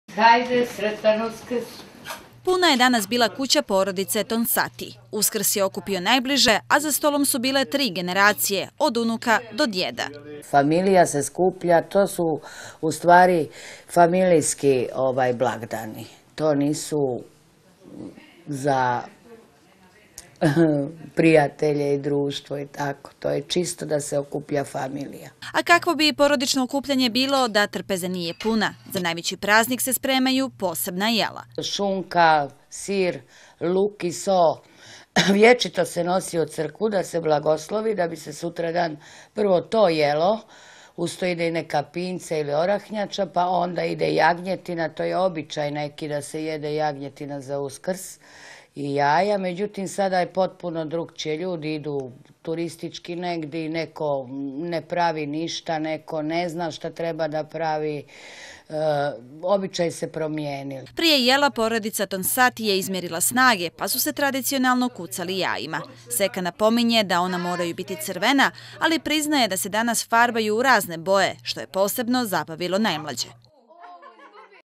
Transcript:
Hajde, sretan Uskrs! Puna je danas bila kuća porodice Tonsati. Uskrs je okupio najbliže, a za stolom su bile 3 generacije, od unuka do djeda. Familija se skuplja, to su u stvari familijski blagdani. To nisu za prijatelje i društvo i tako. To je čisto da se okuplja familija. A kakvo bi porodično okupljanje bilo da trpeza nije puna? Za najveći praznik se spremaju posebna jela. Šunka, sir, luk i so. Vječito se nosi u crkvu da se blagoslovi, da bi se sutradan prvo to jelo, uz to ide i neka pinca ili orahnjača, pa onda ide jagnjetina, to je običaj neki da se jede jagnjetina za Uskrs i jaja, međutim sada je potpuno drugčije. Ljudi idu turistički negdje, neko ne pravi ništa, neko ne zna šta treba da pravi, običaj se promijenili. Prije jela porodica Tonsati je izmjerila snage, pa su se tradicionalno kucali jajima. Seka napominje da ona moraju biti crvena, ali priznaje da se danas farbaju u razne boje, što je posebno zabavilo najmlađe.